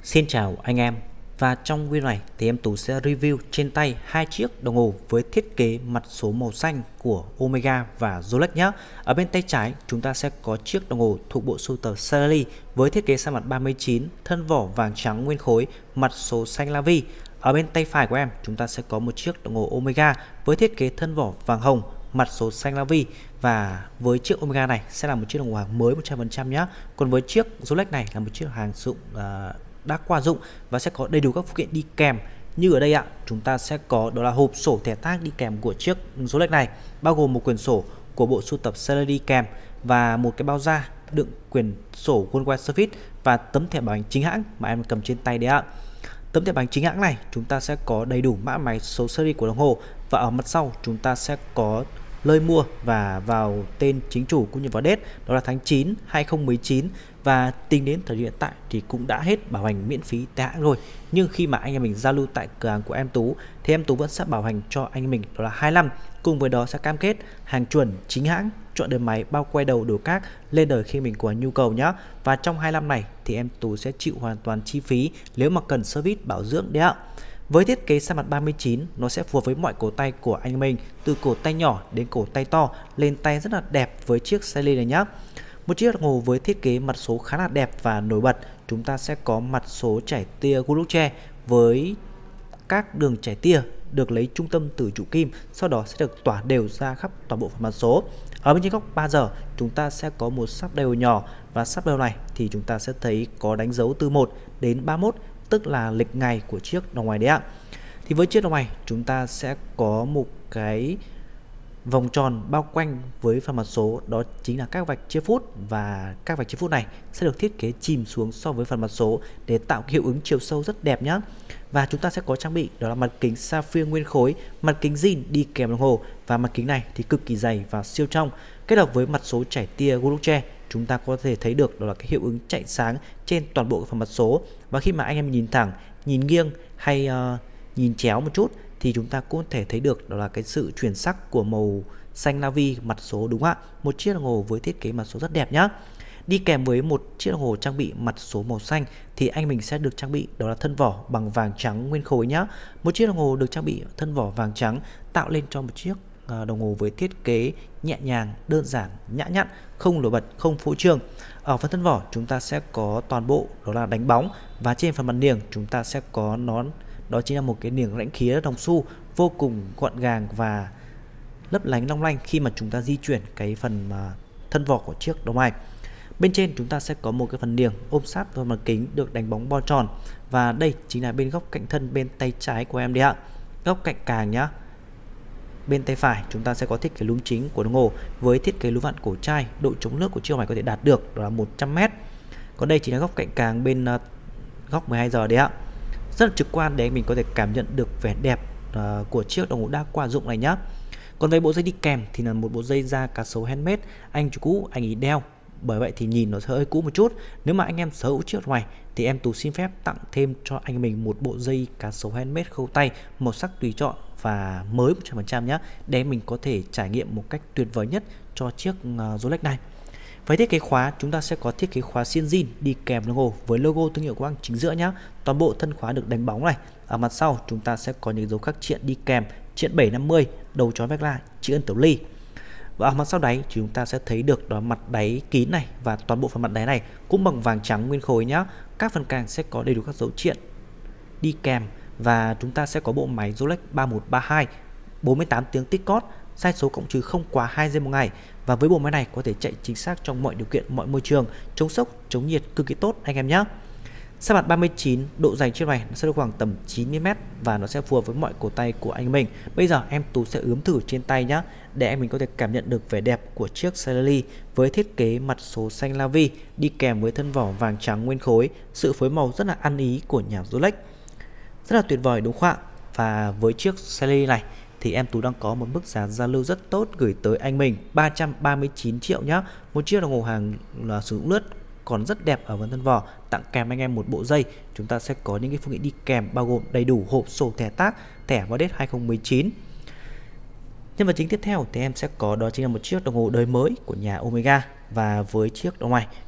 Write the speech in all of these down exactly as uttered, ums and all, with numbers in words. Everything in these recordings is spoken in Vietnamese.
Xin chào anh em, và trong video này thì em Tú sẽ review trên tay hai chiếc đồng hồ với thiết kế mặt số màu xanh của Omega và Rolex nhé. Ở bên tay trái chúng ta sẽ có chiếc đồng hồ thuộc bộ sưu tập Celly với thiết kế sa mặt ba mươi chín, thân vỏ vàng trắng nguyên khối, mặt số xanh la vi. Ở bên tay phải của em chúng ta sẽ có một chiếc đồng hồ Omega với thiết kế thân vỏ vàng hồng, mặt số xanh la vi, và với chiếc Omega này sẽ là một chiếc đồng hồ hàng mới một trăm phần trăm nhé. Còn với chiếc Rolex này là một chiếc hàng sử dụng uh, đã qua dụng và sẽ có đầy đủ các phụ kiện đi kèm. Như ở đây ạ, chúng ta sẽ có đó là hộp sổ thẻ tag đi kèm của chiếc Rolex này, bao gồm một quyển sổ của bộ sưu tập Celly đi kèm và một cái bao da đựng quyển sổ Worldwide Service và tấm thẻ bảo hành chính hãng mà em cầm trên tay đấy ạ. Tấm thẻ bảo hành chính hãng này chúng ta sẽ có đầy đủ mã máy, số series của đồng hồ, và ở mặt sau chúng ta sẽ có lời mua và vào tên chính chủ cũng như vào date, đó là tháng chín hai nghìn không trăm mười chín, và tính đến thời điểm hiện tại thì cũng đã hết bảo hành miễn phí tại hãng rồi. Nhưng khi mà anh em mình giao lưu tại cửa hàng của em Tú thì em Tú vẫn sẽ bảo hành cho anh em mình đó là hai năm, cùng với đó sẽ cam kết hàng chuẩn chính hãng, chọn đời máy, bao quay đầu, đồ các lên đời khi mình có nhu cầu nhé. Và trong hai năm này thì em Tú sẽ chịu hoàn toàn chi phí nếu mà cần service bảo dưỡng đấy ạ. Với thiết kế sa mặt ba mươi chín, nó sẽ phù hợp với mọi cổ tay của anh mình, từ cổ tay nhỏ đến cổ tay to, lên tay rất là đẹp với chiếc Celly này nhé. Một chiếc đồng hồ với thiết kế mặt số khá là đẹp và nổi bật. Chúng ta sẽ có mặt số chảy tia Guruche với các đường chảy tia được lấy trung tâm từ trụ kim, sau đó sẽ được tỏa đều ra khắp toàn bộ phần mặt số. Ở bên trên góc ba giờ chúng ta sẽ có một sắp đều nhỏ, và sắp đều này thì chúng ta sẽ thấy có đánh dấu từ một đến ba mươi mốt, tức là lịch ngày của chiếc đồng hồ đấy ạ. Thì với chiếc đồng này chúng ta sẽ có một cái vòng tròn bao quanh với phần mặt số, đó chính là các vạch chia phút, và các vạch chia phút này sẽ được thiết kế chìm xuống so với phần mặt số để tạo hiệu ứng chiều sâu rất đẹp nhé. Và chúng ta sẽ có trang bị đó là mặt kính sapphire nguyên khối, mặt kính zin đi kèm đồng hồ, và mặt kính này thì cực kỳ dày và siêu trong. Kết hợp với mặt số chảy tia Guruche, chúng ta có thể thấy được đó là cái hiệu ứng chạy sáng trên toàn bộ phần mặt số. Và khi mà anh em nhìn thẳng, nhìn nghiêng hay uh, nhìn chéo một chút thì chúng ta cũng có thể thấy được đó là cái sự chuyển sắc của màu xanh la vi mặt số, đúng không ạ? Một chiếc đồng hồ với thiết kế mặt số rất đẹp nhá. Đi kèm với một chiếc đồng hồ trang bị mặt số màu xanh thì anh mình sẽ được trang bị đó là thân vỏ bằng vàng trắng nguyên khối nhá. Một chiếc đồng hồ được trang bị thân vỏ vàng trắng tạo lên cho một chiếc đồng hồ với thiết kế nhẹ nhàng, đơn giản, nhã nhặn, không nổi bật, không phô trương. Ở phần thân vỏ chúng ta sẽ có toàn bộ đó là đánh bóng, và trên phần mặt niềng chúng ta sẽ có nón, đó chính là một cái niềng rãnh khía đồng xu vô cùng gọn gàng và lấp lánh long lanh khi mà chúng ta di chuyển cái phần thân vỏ của chiếc đồng này. Bên trên chúng ta sẽ có một cái phần niềng ôm sát vào mặt kính được đánh bóng bo tròn, và đây chính là bên góc cạnh thân bên tay trái của em đấy ạ. Góc cạnh càng nhá. Bên tay phải chúng ta sẽ có thiết kế núm chính của đồng hồ với thiết kế núm vặn cổ chai, độ chống nước của chiếc này có thể đạt được đó là một trăm mét. Còn đây chính là góc cạnh càng bên uh, góc mười hai giờ đấy ạ. Rất là trực quan để mình có thể cảm nhận được vẻ đẹp uh, của chiếc đồng hồ đa qua dụng này nhá. Còn về bộ dây đi kèm thì là một bộ dây da cá sấu handmade, anh chủ cũ anh ý đeo, bởi vậy thì nhìn nó sẽ hơi cũ một chút. Nếu mà anh em sở hữu chiếc này thì em Tú xin phép tặng thêm cho anh mình một bộ dây cá sấu handmade khâu tay màu sắc tùy chọn và mới một trăm phần trăm nhé, để mình có thể trải nghiệm một cách tuyệt vời nhất cho chiếc uh, Rolex này. Với thiết kế khóa, chúng ta sẽ có thiết kế khóa xiên zin đi kèm đồng hồ với logo thương hiệu của anh chính giữa nhé. Toàn bộ thân khóa được đánh bóng này. Ở mặt sau chúng ta sẽ có những dấu khắc triện đi kèm, triện bảy năm mươi, đầu chói vách la, chữ ân tiểu ly. Và ở mặt sau đáy chúng ta sẽ thấy được đó mặt đáy kín này, và toàn bộ phần mặt đáy này cũng bằng vàng trắng nguyên khối nhá. Các phần càng sẽ có đầy đủ các dấu triện đi kèm, và chúng ta sẽ có bộ máy Rolex ba một ba hai, bốn mươi tám tiếng tích cót, sai số cộng trừ không quá hai giây một ngày. Và với bộ máy này có thể chạy chính xác trong mọi điều kiện, mọi môi trường, chống sốc, chống nhiệt cực kỳ tốt anh em nhé. Sa mặt ba mươi chín, độ dày chiếc này nó sẽ được khoảng tầm chín mươi mét và nó sẽ phù hợp với mọi cổ tay của anh mình. Bây giờ em Tú sẽ ướm thử trên tay nhá, để em mình có thể cảm nhận được vẻ đẹp của chiếc Celly với thiết kế mặt số xanh la vi đi kèm với thân vỏ vàng trắng nguyên khối, sự phối màu rất là ăn ý của nhà Rolex. Rất là tuyệt vời đúng không ạ? Và với chiếc Celly này thì em Tú đang có một mức giá giao lưu rất tốt gửi tới anh mình ba trăm ba mươi chín triệu nhá. Một chiếc đồng hồ hàng là sử dụng lướt còn rất đẹp ở phần thân vỏ, tặng kèm anh em một bộ dây. Chúng ta sẽ có những cái phụ kiện đi kèm bao gồm đầy đủ hộp sổ thẻ tag, thẻ vào date hai nghìn không trăm mười chín. Nhân vật chính tiếp theo thì em sẽ có đó chính là một chiếc đồng hồ đời mới của nhà Omega. Và với chiếc đồng này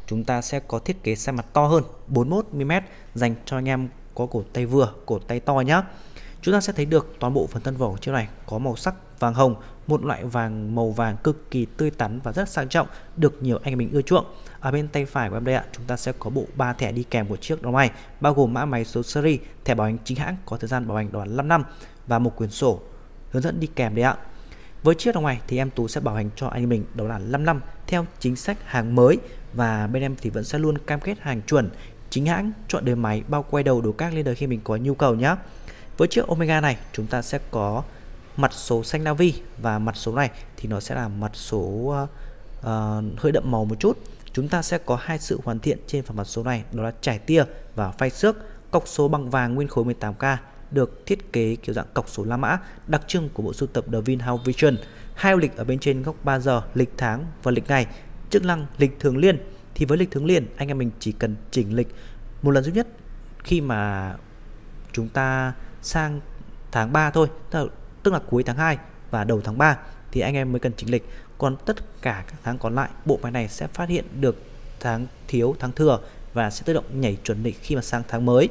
chúng ta sẽ có thiết kế size mặt to hơn bốn mươi mốt mi li mét dành cho anh em có cổ tay vừa, cổ tay to nhé. Chúng ta sẽ thấy được toàn bộ phần thân vỏ của chiếc này có màu sắc vàng hồng, một loại vàng màu vàng cực kỳ tươi tắn và rất sang trọng, được nhiều anh em mình ưa chuộng. Ở bên tay phải của em đây ạ, chúng ta sẽ có bộ ba thẻ đi kèm của chiếc đồng này, bao gồm mã máy, số series, thẻ bảo hành chính hãng có thời gian bảo hành đó là năm năm và một quyển sổ hướng dẫn đi kèm đấy ạ. Với chiếc đồng này thì em Tú sẽ bảo hành cho anh em mình đó là năm năm theo chính sách hàng mới, và bên em thì vẫn sẽ luôn cam kết hàng chuẩn, chính hãng, chọn đời máy, bao quay đầu, đồ các lên đời khi mình có nhu cầu nhé. Với chiếc Omega này chúng ta sẽ có mặt số xanh navy, và mặt số này thì nó sẽ là mặt số uh, uh, hơi đậm màu một chút. Chúng ta sẽ có hai sự hoàn thiện trên phần mặt số này, đó là trải tia và phay xước. Cọc số bằng vàng nguyên khối mười tám K, được thiết kế kiểu dạng cọc số La Mã, đặc trưng của bộ sưu tập The Vinhouse Vision. Hai ô lịch ở bên trên góc ba giờ, lịch tháng và lịch ngày, chức năng lịch thường liên. Thì với lịch thường liên, anh em mình chỉ cần chỉnh lịch một lần duy nhất khi mà chúng ta sang tháng ba thôi, tức là cuối tháng hai và đầu tháng ba thì anh em mới cần chỉnh lịch. Còn tất cả các tháng còn lại, bộ máy này sẽ phát hiện được tháng thiếu, tháng thừa và sẽ tự động nhảy chuẩn lịch khi mà sang tháng mới.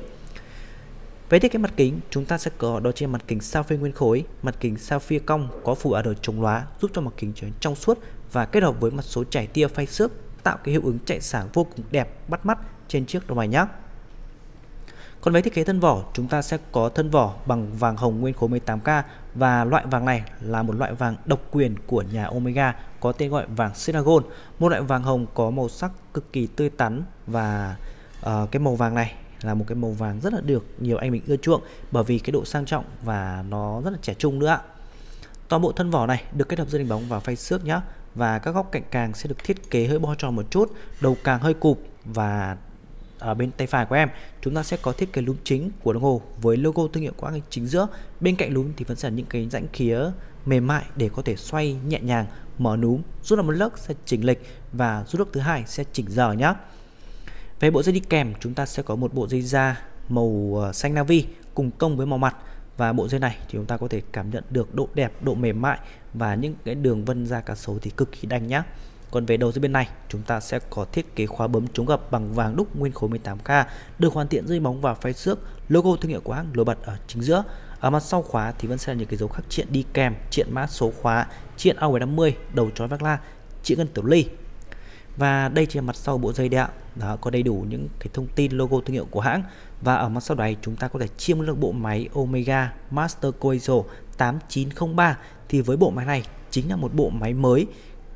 Về thiết kế mặt kính, chúng ta sẽ có đó trên mặt kính sapphire nguyên khối, mặt kính sapphire cong có phủ ả chống lóa, giúp cho mặt kính trở nên trong suốt và kết hợp với mặt số trải tia phay xước, tạo cái hiệu ứng chạy sáng vô cùng đẹp, bắt mắt trên chiếc đồng này nhé. Còn với thiết kế thân vỏ, chúng ta sẽ có thân vỏ bằng vàng hồng nguyên khối mười tám K, và loại vàng này là một loại vàng độc quyền của nhà Omega có tên gọi vàng Ceragon, một loại vàng hồng có màu sắc cực kỳ tươi tắn, và uh, cái màu vàng này là một cái màu vàng rất là được nhiều anh mình ưa chuộng bởi vì cái độ sang trọng và nó rất là trẻ trung nữa ạ. Toàn bộ thân vỏ này được kết hợp dây đánh bóng và phay xước nhá, và các góc cạnh càng sẽ được thiết kế hơi bo tròn một chút, đầu càng hơi cụp, và ở bên tay phải của em chúng ta sẽ có thiết kế núm chính của đồng hồ với logo thương hiệu của hãng chính giữa. Bên cạnh núm thì vẫn sẽ là những cái rãnh khía mềm mại để có thể xoay nhẹ nhàng, mở núm. Rút làm một lớp sẽ chỉnh lịch và rút lớp thứ hai sẽ chỉnh giờ nhé. Về bộ dây đi kèm, chúng ta sẽ có một bộ dây da màu xanh navy cùng tông với màu mặt, và bộ dây này thì chúng ta có thể cảm nhận được độ đẹp, độ mềm mại và những cái đường vân da cá sấu thì cực kỳ đanh nhá. Còn về đầu dây bên này, chúng ta sẽ có thiết kế khóa bấm chống gập bằng vàng đúc nguyên khối mười tám K, được hoàn thiện dây bóng và phay xước, logo thương hiệu của hãng nổi bật ở chính giữa. Ở mặt sau khóa thì vẫn sẽ là những cái dấu khắc triện đi kèm, triện mã số khóa, triện A bảy năm mươi, đầu chói vác la, triện ngân tiểu ly. Và đây chỉ là mặt sau bộ dây đấy ạ. Đó, có đầy đủ những cái thông tin logo thương hiệu của hãng. Và ở mặt sau này chúng ta có thể chiêm được bộ máy Omega Master Coiso tám chín không ba. Thì với bộ máy này chính là một bộ máy mới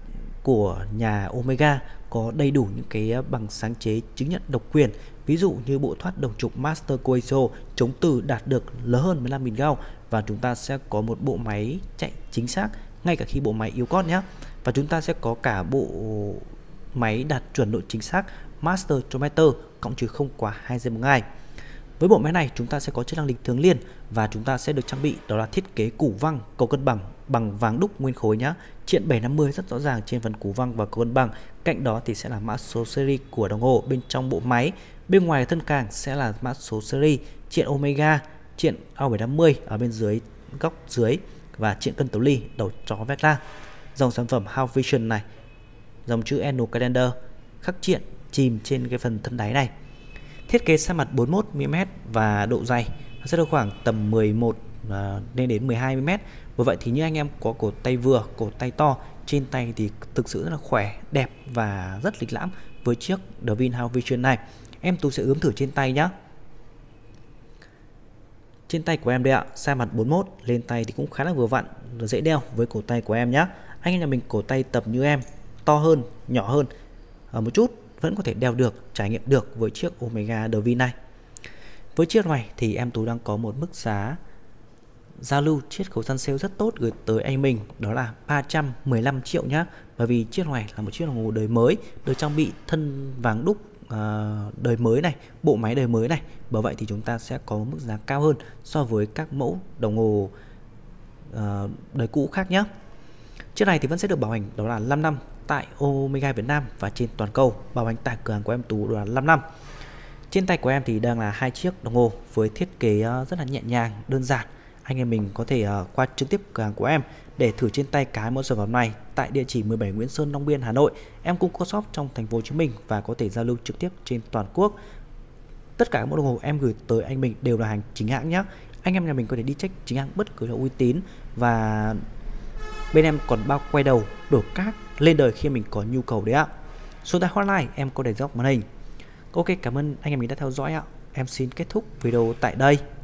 của nhà Omega, có đầy đủ những cái bằng sáng chế chứng nhận độc quyền, ví dụ như bộ thoát đồng trục Master Coiso chống từ đạt được lớn hơn mười lăm nghìn gao, và chúng ta sẽ có một bộ máy chạy chính xác ngay cả khi bộ máy yếu cót nhé. Và chúng ta sẽ có cả bộ máy đạt chuẩn độ chính xác Master Chronometer cộng trừ không quá hai giây một ngày. Với bộ máy này chúng ta sẽ có chức năng lịch thường liên, và chúng ta sẽ được trang bị đó là thiết kế củ văng cầu cân bằng bằng vàng đúc nguyên khối nhá. Triện bảy năm mươi rất rõ ràng trên phần củ văng và cầu cân bằng. Cạnh đó thì sẽ là mã số series của đồng hồ bên trong bộ máy. Bên ngoài thân càng sẽ là mã số series, triện Omega, triện A bảy năm mươi ở bên dưới góc dưới, và triện cân tiểu ly, đầu chó vét la. Dòng sản phẩm House Vision này, dòng chữ Annual Calendar, khắc triện chìm trên cái phần thân đáy này. Thiết kế size mặt bốn mươi mốt mi li mét và độ dày nó sẽ được khoảng tầm mười một uh, lên đến mười hai mi li mét. Bởi vậy thì như anh em có cổ tay vừa, cổ tay to, trên tay thì thực sự rất là khỏe, đẹp và rất lịch lãm với chiếc The Vinhouse Vision này. Em Tú sẽ ướm thử trên tay nhá. Trên tay của em đây ạ, size mặt bốn mươi mốt, lên tay thì cũng khá là vừa vặn, dễ đeo với cổ tay của em nhá. Anh em nhà mình cổ tay tập như em, to hơn, nhỏ hơn ở một chút vẫn có thể đeo được, trải nghiệm được với chiếc Omega The Vin này. Với chiếc này thì em Tú đang có một mức giá giao lưu chiết khấu săn sale rất tốt gửi tới anh mình, đó là ba trăm mười lăm triệu nhá. Bởi vì chiếc này là một chiếc đồng hồ đời mới, được trang bị thân vàng đúc uh, đời mới này, bộ máy đời mới này. Bởi vậy thì chúng ta sẽ có mức giá cao hơn so với các mẫu đồng hồ uh, đời cũ khác nhé. Chiếc này thì vẫn sẽ được bảo hành đó là năm năm tại Omega Việt Nam và trên toàn cầu. Bảo hành tại cửa hàng của em Tú đó là năm năm. Trên tay của em thì đang là hai chiếc đồng hồ với thiết kế rất là nhẹ nhàng, đơn giản. Anh em mình có thể uh, qua trực tiếp cửa hàng của em để thử trên tay cái mẫu sản phẩm này tại địa chỉ mười bảy Nguyễn Sơn, Long Biên, Hà Nội. Em cũng có shop trong thành phố Hồ Chí Minh và có thể giao lưu trực tiếp trên toàn quốc. Tất cả các mẫu đồng hồ em gửi tới anh mình đều là hàng chính hãng nhé. Anh em nhà mình có thể đi check chính hãng bất cứ là uy tín, và bên em còn bao quay đầu, đổi cát lên đời khi mình có nhu cầu đấy ạ. Số tài hotline em có để góc màn hình. Ok, cảm ơn anh em mình đã theo dõi ạ. Em xin kết thúc video tại đây.